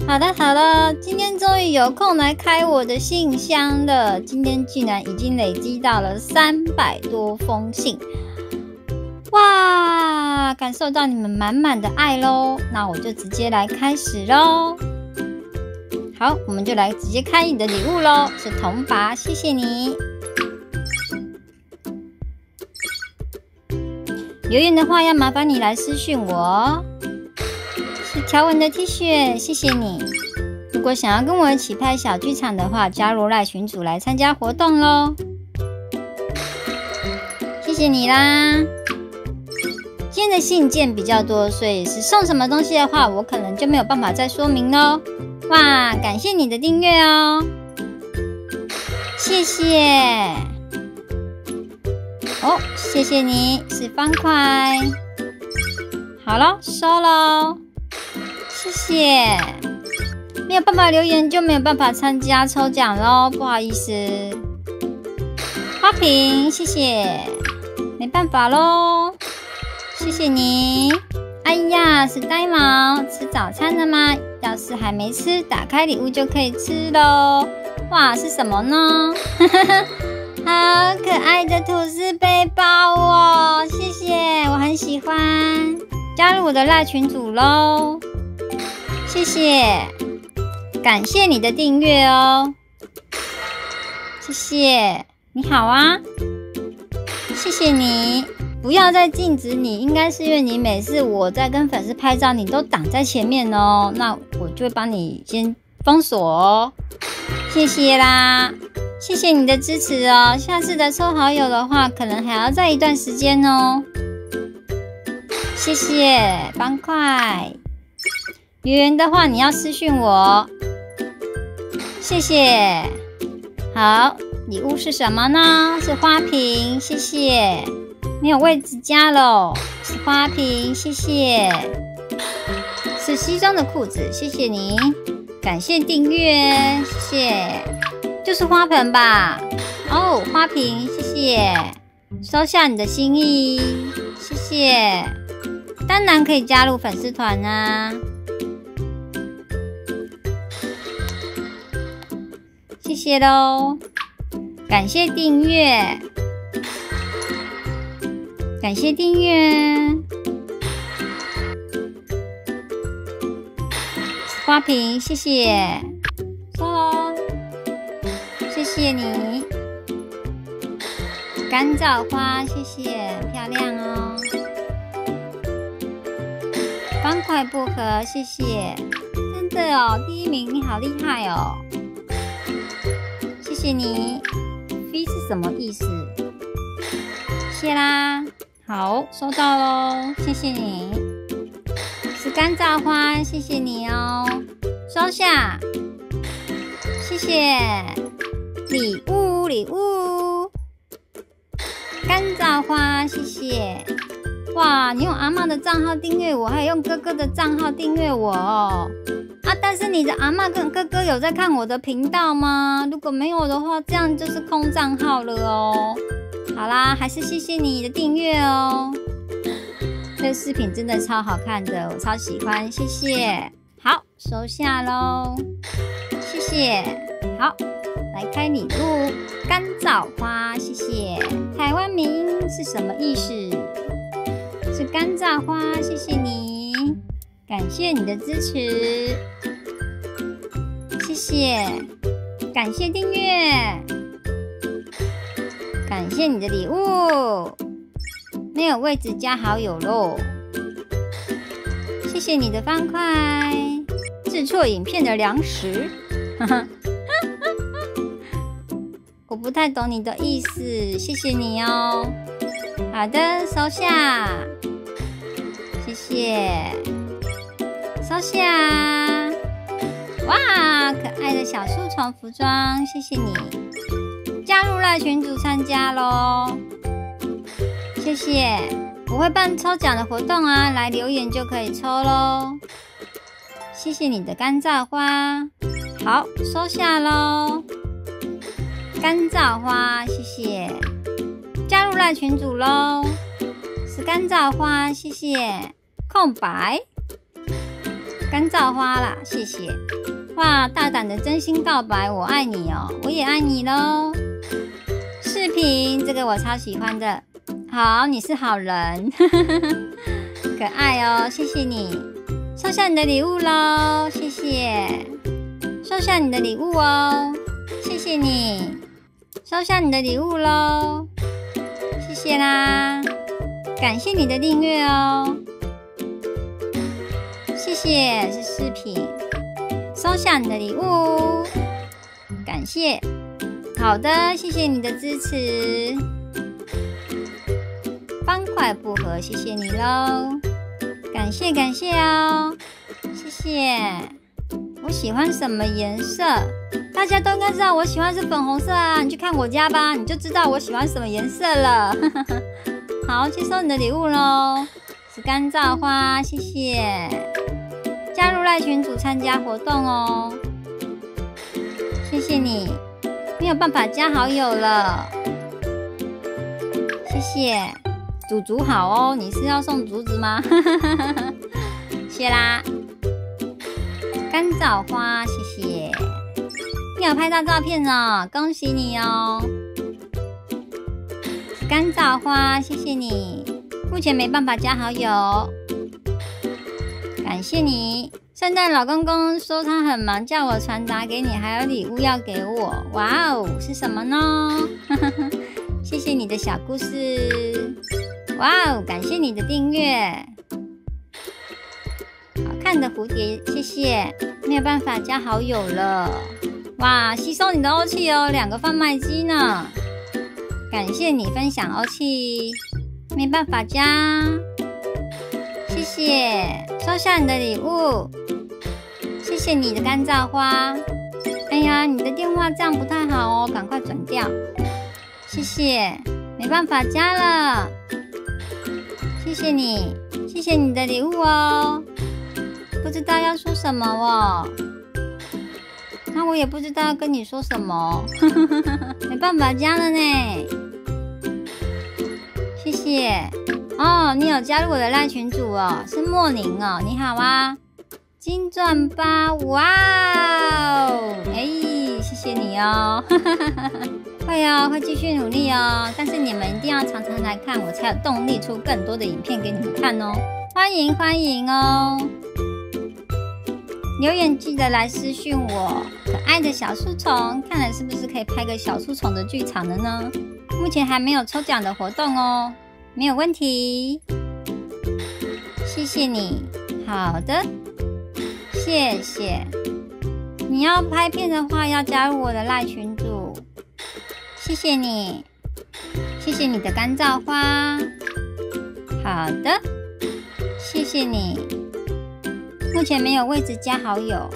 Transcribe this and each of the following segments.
好的，今天终于有空来开我的信箱了。今天竟然已经累积到了300多封信，哇！感受到你们满满的爱咯。那我就直接来开始咯。好，我们就来直接开你的礼物咯，是铜拔，谢谢你。留言的话要麻烦你来私讯我。是条纹的 T 恤，谢谢你。如果想要跟我一起拍小剧场的话，加入赖群组来参加活动咯。谢谢你啦。今天的信件比较多，所以是送什么东西的话，我可能就没有办法再说明咯。哇，感谢你的订阅哦，谢谢。哦，谢谢你，是方块。好咯，收咯。谢谢，没有办法留言就没有办法参加抽奖咯，不好意思。花瓶，谢谢，没办法咯，谢谢你。哎呀，是呆毛，吃早餐了吗？要是还没吃，打开礼物就可以吃咯。哇，是什么呢？好可爱的吐司背包哦，谢谢，我很喜欢。加入我的赖群组咯。谢谢，感谢你的订阅哦，谢谢，你好啊，谢谢你，不要再禁止你，应该是因为你每次我在跟粉丝拍照，你都挡在前面哦，那我就会帮你先封锁哦，谢谢啦，谢谢你的支持哦，下次的抽好友的话，可能还要再一段时间哦，谢谢，方块。留言的话，你要私讯我，谢谢。好，礼物是什么呢？是花瓶，谢谢。没有位置加咯，是花瓶，谢谢。是西装的裤子，谢谢你。感谢订阅，谢谢。就是花盆吧？哦，花瓶，谢谢。收下你的心意，谢谢。当然可以加入粉丝团啊。谢谢咯，感谢订阅，感谢订阅。花瓶，谢谢，收咯，谢谢你。干燥花，谢谢，漂亮哦。方块薄荷，谢谢，真的哦，第一名，你好厉害哦。谢谢你 ，V 是什么意思？谢啦，好，收到咯，谢谢你。是干燥花，谢谢你哦，收下，谢谢。礼物，干燥花，谢谢。哇，你用阿嬷的账号订阅我，还有用哥哥的账号订阅我哦。但是你的阿嬷跟哥哥有在看我的频道吗？如果没有的话，这样就是空账号了哦。好啦，还是谢谢你的订阅哦。这个饰品真的超好看的，我超喜欢，谢谢。好，收下咯，谢谢。好，来开礼物，干燥花，谢谢。台湾名是什么意思？是干燥花，谢谢你。感谢你的支持，谢谢，感谢订阅，感谢你的礼物，没有位置加好友咯，谢谢你的方块，制作影片的粮食，我不太懂你的意思，谢谢你哦。好的，收下，谢谢。收下，哇，可爱的小树丛服装，谢谢你。加入赖群组参加咯，谢谢。我会办抽奖的活动啊，来留言就可以抽咯。谢谢你的干燥花，好，收下咯。干燥花，谢谢。加入赖群组咯，是干燥花，谢谢。空白。 干燥花啦，谢谢。哇，大胆的真心告白，我爱你哦，我也爱你咯。饰品，这个我超喜欢的。好，你是好人，可爱哦，谢谢你。收下你的礼物咯，谢谢。收下你的礼物哦，谢谢你。收下你的礼物咯，谢谢啦。感谢你的订阅哦，谢谢，是饰品。收下你的礼物，感谢。好的，谢谢你的支持。方块薄荷，谢谢你咯，感谢感谢哦，谢谢。我喜欢什么颜色？大家都应该知道我喜欢是粉红色啊，你去看我家吧，你就知道我喜欢什么颜色了。好，接收你的礼物咯，是干燥花，谢谢。加入赖群组参加活动哦，谢谢你。没有办法加好友了，谢谢。竹竹好哦，你是要送竹子吗？谢啦。干燥花，谢谢。你有拍到照片哦，恭喜你哦。干燥花，谢谢你。目前没办法加好友，感谢你。圣诞老公公说他很忙，叫我传达给你，还有礼物要给我。哇哦，是什么呢？谢谢你的小故事。哇哦，感谢你的订阅。好看的蝴蝶，谢谢。没有办法加好友了。哇，吸收你的欧气哦，2个贩卖机呢。感谢你分享欧气，没办法加。谢谢，收下你的礼物。谢谢你的干燥花。哎呀，你的电话这样不太好哦，赶快转掉。谢谢，没办法加了。谢谢你，谢谢你的礼物哦。不知道要说什么哦，那我也不知道要跟你说什么，没办法加了呢。谢谢哦，你有加入我的赖群组哦，是莫宁哦，你好啊。金钻8，哇哦，谢谢你哦，会哦，会继续努力哦，但是你们一定要常常来看，我才有动力出更多的影片给你们看哦，欢迎欢迎哦，留言记得来私讯我，可爱的小树丛，看来是不是可以拍个小树丛的剧场了呢？目前还没有抽奖的活动哦，没有问题，谢谢你，好的。谢谢。你要拍片的话，要加入我的赖群组。谢谢你，谢谢你的干燥花。好的，谢谢你。目前没有位置加好友。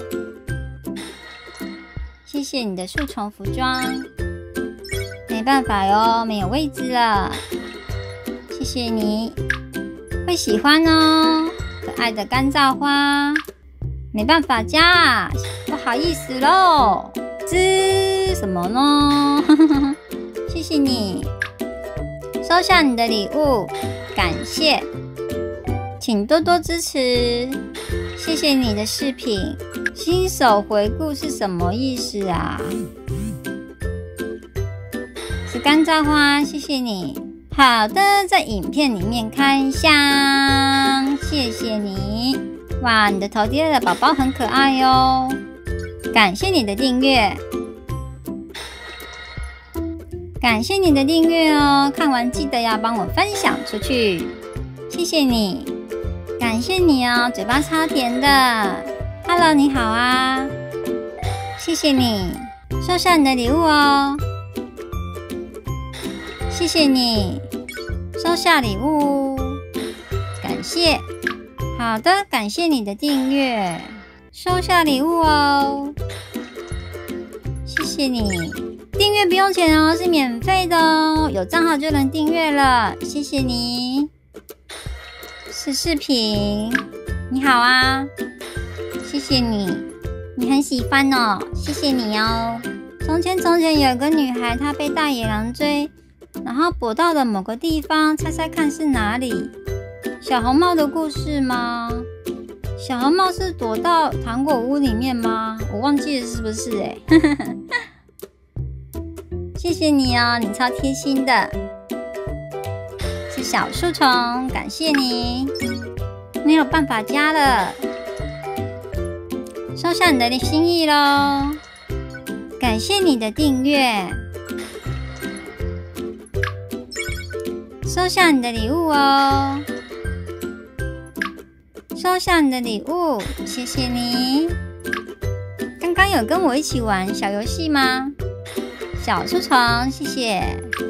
谢谢你的树丛服装。没办法哟，没有位置了。谢谢你，会喜欢哦，可爱的干燥花。没办法加，不好意思咯。什么呢？谢谢你，收下你的礼物，感谢，请多多支持。谢谢你的饰品。新手回顾是什么意思啊？是干燥花，谢谢你。好的，在影片里面开箱，谢谢你。哇，你的头贴的宝宝很可爱哟！感谢你的订阅，感谢你的订阅哦！看完记得要帮我分享出去，谢谢你，感谢你哦！嘴巴超甜的 ，Hello， 你好啊！谢谢你，收下你的礼物哦！谢谢你，收下礼物，感谢。好的，感谢你的订阅，收下礼物哦，谢谢你。订阅不用钱哦，是免费的哦，有账号就能订阅了，谢谢你。是饰品，你好啊，谢谢你，你很喜欢哦，谢谢你哦。从前有个女孩，她被大野狼追，然后躲到了某个地方，猜猜看是哪里？小红帽的故事吗？ 小红帽是躲到糖果屋里面吗？我忘记了是不是谢谢你哦，你超贴心的。是小树虫，感谢你。没有办法加了，收下你的心意咯。感谢你的订阅，收下你的礼物哦。收下你的礼物，谢谢你。刚刚有跟我一起玩小游戏吗？小树虫，谢谢。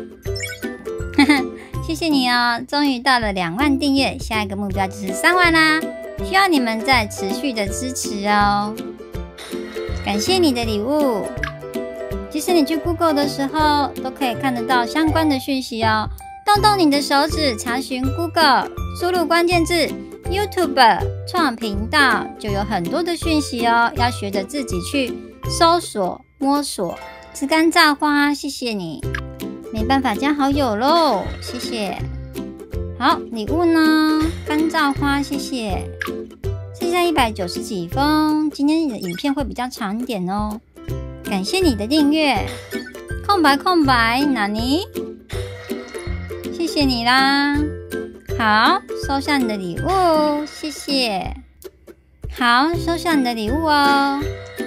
谢谢你哦，终于到了2万订阅，下一个目标就是3万啦，需要你们再持续的支持哦。感谢你的礼物。其实你去 Google 的时候，都可以看得到相关的讯息哦。动动你的手指，查询 Google， 输入关键字 YouTube 创频道，就有很多的讯息哦。要学着自己去搜索摸索。吃干燥花，谢谢你。没办法加好友咯，谢谢。好，礼物呢？干燥花，谢谢。剩下190几封，今天你的影片会比较长一点哦。感谢你的订阅。空白空白，哪尼？谢谢你啦。好，收下你的礼物，谢谢。好，收下你的礼物哦。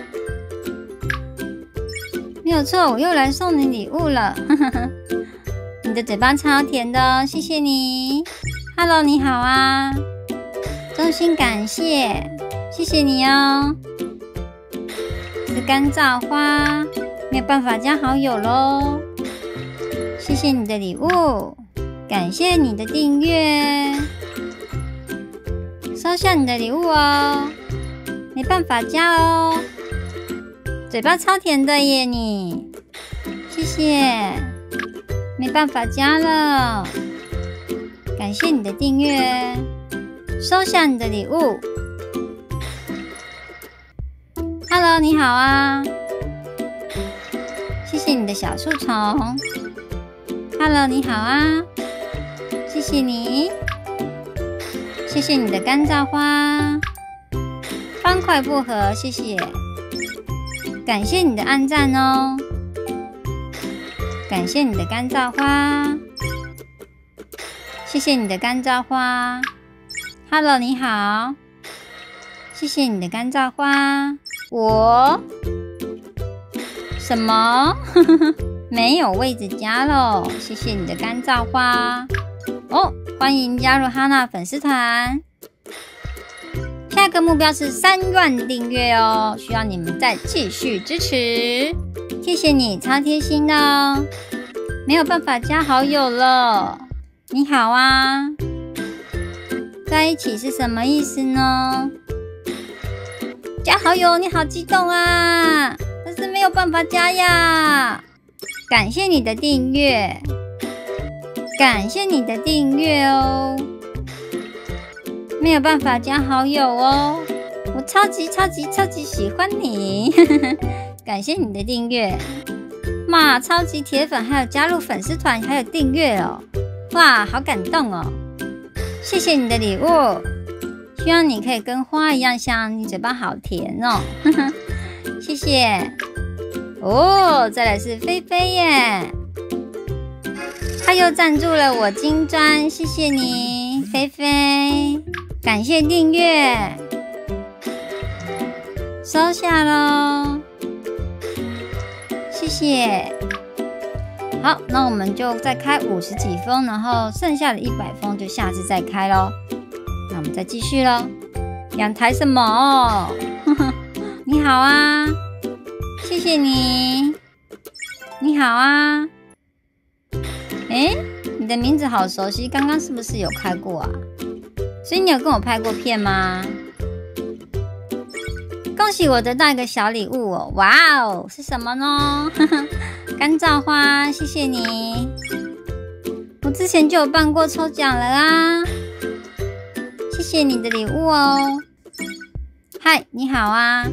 没有错，我又来送你礼物了。你的嘴巴超甜的哦，谢谢你。Hello， 你好啊，衷心感谢，谢谢你哦。是干燥花，没有办法加好友咯。谢谢你的礼物，感谢你的订阅，收下你的礼物哦，没办法加哦。嘴巴超甜的耶你，谢谢，没办法加了。感谢你的订阅，收下你的礼物。Hello， 你好啊，谢谢你的小树虫。Hello， 你好啊，谢谢你，谢谢你的干燥花，方块薄荷，谢谢。感谢你的按赞哦，感谢你的干燥花，谢谢你的干燥花。Hello， 你好，谢谢你的干燥花。我什么？没有位置加咯，谢谢你的干燥花。哦，欢迎加入哈娜粉丝团。下一个目标是3万订阅哦，需要你们再继续支持，谢谢你，超贴心的哦。没有办法加好友了，你好啊，在一起是什么意思呢？加好友，你好激动啊，但是没有办法加呀。感谢你的订阅，感谢你的订阅哦。没有办法加好友哦，我超级喜欢你，感谢你的订阅，妈，超级铁粉，还有加入粉丝团，还有订阅哦，哇，好感动哦，谢谢你的礼物，希望你可以跟花一样香，你嘴巴好甜哦，谢谢。哦，再来是菲菲耶，他又赞助了我金砖，谢谢你，菲菲。感谢订阅，收下咯，谢谢。好，那我们就再开50几封，然后剩下的100封就下次再开咯。那我们再继续咯。阳台什么？你好啊，谢谢你。你好啊。诶，你的名字好熟悉，刚刚是不是有开过啊？所以你有跟我拍过片吗？恭喜我得到一个小礼物哦！哇哦，是什么呢？干燥花，谢谢你。我之前就有办过抽奖了啊！谢谢你的礼物哦。嗨，你好啊。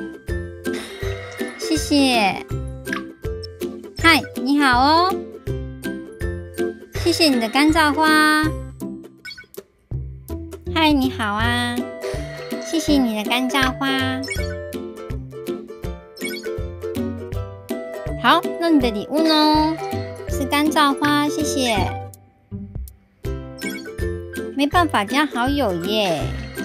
谢谢。嗨，你好哦。谢谢你的干燥花。嗨，你好啊，谢谢谢你的干燥花。好，那你的礼物呢？是干燥花，谢谢。没办法加好友耶。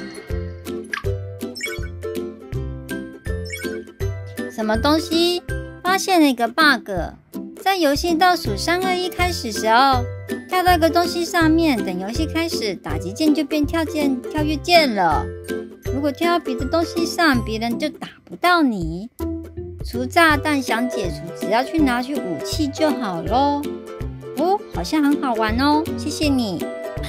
什么东西？发现了一个 bug， 在游戏倒数3、2、1开始时候，跳到一个东西上面，等游戏开始，打击键就变跳跃键了。如果跳到别的东西上，别人就打不到你。除炸弹想解除，只要去拿去武器就好咯。哦，好像很好玩哦，谢谢你。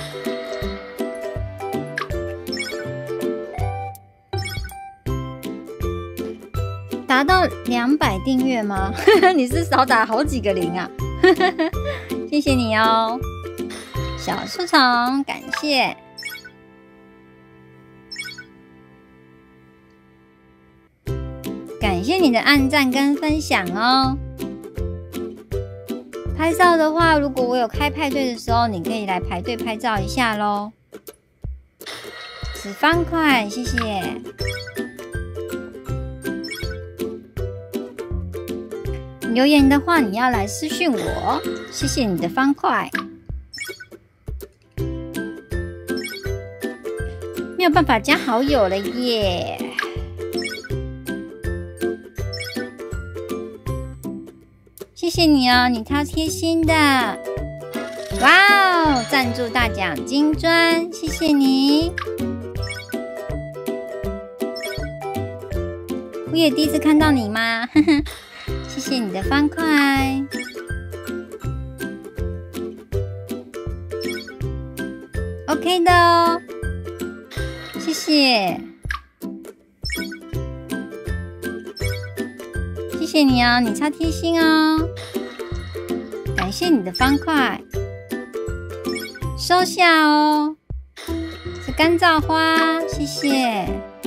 达到200订阅吗？你是少打好几个0啊？谢谢你哦，小树丛，感谢。感谢你的按赞跟分享哦。拍照的话，如果我有开派对的时候，你可以来排队拍照一下咯。10方块，谢谢。留言的话，你要来私讯我，谢谢你的方块。没有办法加好友了耶。谢谢你哦，你超贴心的。哇哦，赞助大奖金砖，谢谢你。我也第一次看到你嘛，呵呵，谢谢你的方块。OK 的哦，谢谢。谢谢你哦，你超贴心哦，感谢你的方块，收下哦，是干燥花，谢谢。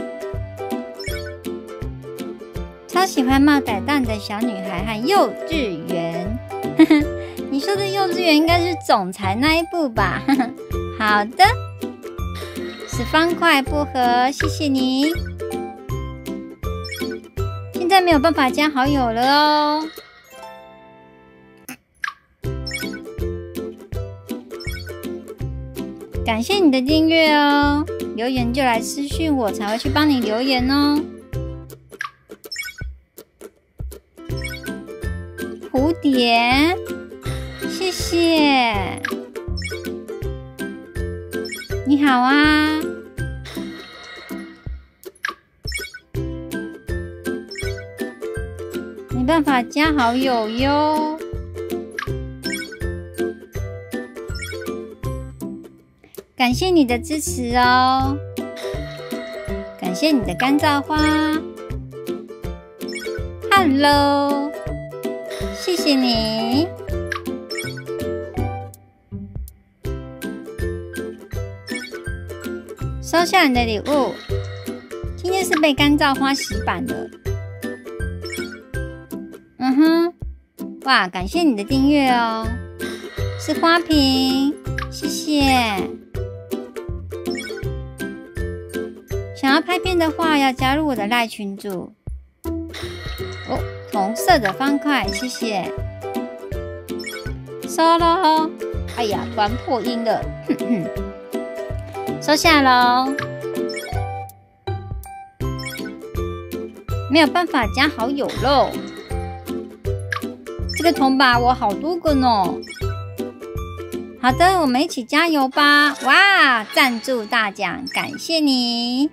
超喜欢冒歹蛋的小女孩和幼稚园，你说的幼稚园应该是总裁那一部吧？好的，10方块薄荷，谢谢你。现在没有办法加好友了哦。感谢你的订阅哦，留言就来私讯我，才会去帮你留言哦。蝴蝶，谢谢。你好啊。没办法加好友哟。感谢你的支持哦，感谢你的干燥花。Hello， 谢谢你。收下你的礼物。今天是被干燥花洗版的。哇，感谢你的订阅哦，是花瓶，谢谢。想要拍片的话，要加入我的赖群组。哦，红色的方块，谢谢。收咯。哎呀，突然破音了，收下咯。没有办法加好友咯。这个铜把我好多个呢。好的，我们一起加油吧！哇，赞助大奖，感谢你！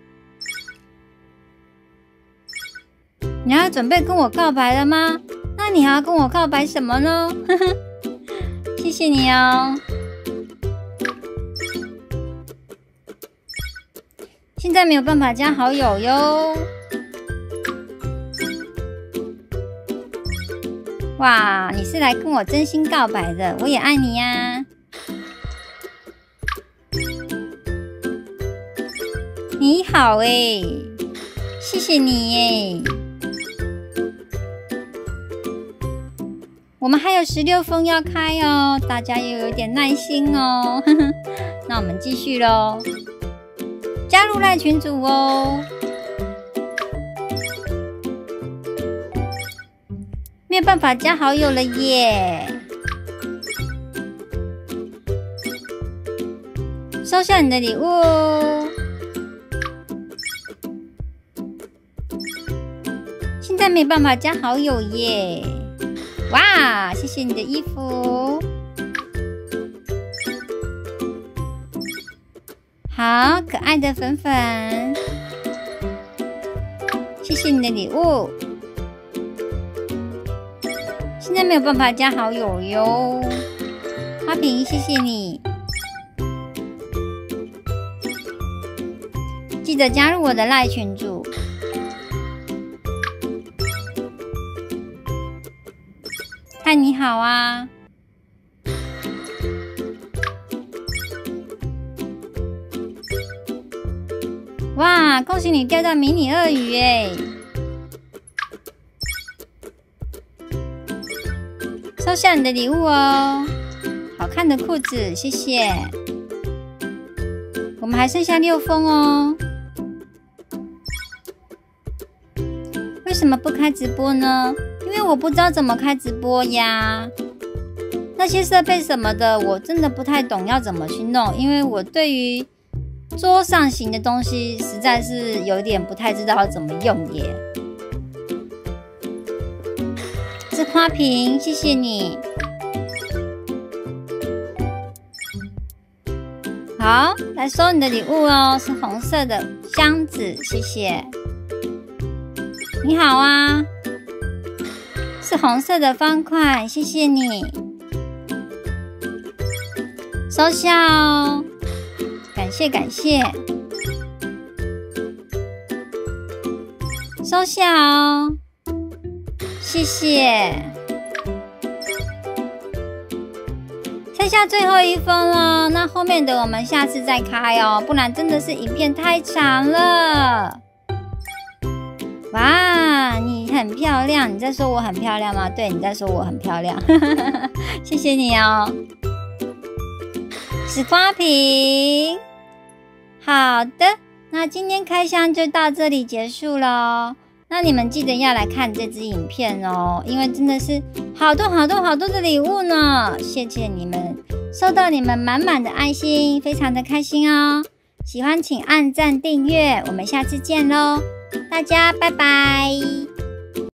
你要准备跟我告白了吗？那你还要跟我告白什么呢？谢谢你哦。现在没有办法加好友哟。哇，你是来跟我真心告白的，我也爱你呀。你好欸，谢谢你耶。我们还有16封要开哦，大家也有点耐心哦。那我们继续咯，加入赖群组哦。没有办法加好友了耶！收下你的礼物哦。现在没办法加好友耶！哇，谢谢你的衣服。好可爱的粉粉，谢谢你的礼物。现在没有办法加好友哟。花瓶，谢谢你。记得加入我的赖群组。嗨，你好啊。哇，恭喜你钓到迷你鳄鱼耶！收下你的礼物哦，好看的裤子，谢谢。我们还剩下6封哦。为什么不开直播呢？因为我不知道怎么开直播呀。那些设备什么的，我真的不太懂要怎么去弄，因为我对于桌上型的东西实在是有点不太知道要怎么用耶。是花瓶，谢谢你。好，来收你的礼物哦，是红色的箱子，谢谢。你好啊，是红色的方块，谢谢你。收下哦，感谢感谢，收下哦，谢谢。剩下最后1封了，那后面的我们下次再开哦，不然真的是影片太长了。哇，你很漂亮，你在说我很漂亮吗？对，你在说我很漂亮，谢谢你哦。是花瓶。好的，那今天开箱就到这里结束咯。那你们记得要来看这支影片哦，因为真的是好多的礼物呢，谢谢你们，收到你们满满的爱心，非常的开心哦。喜欢请按赞订阅，我们下次见咯，大家拜拜。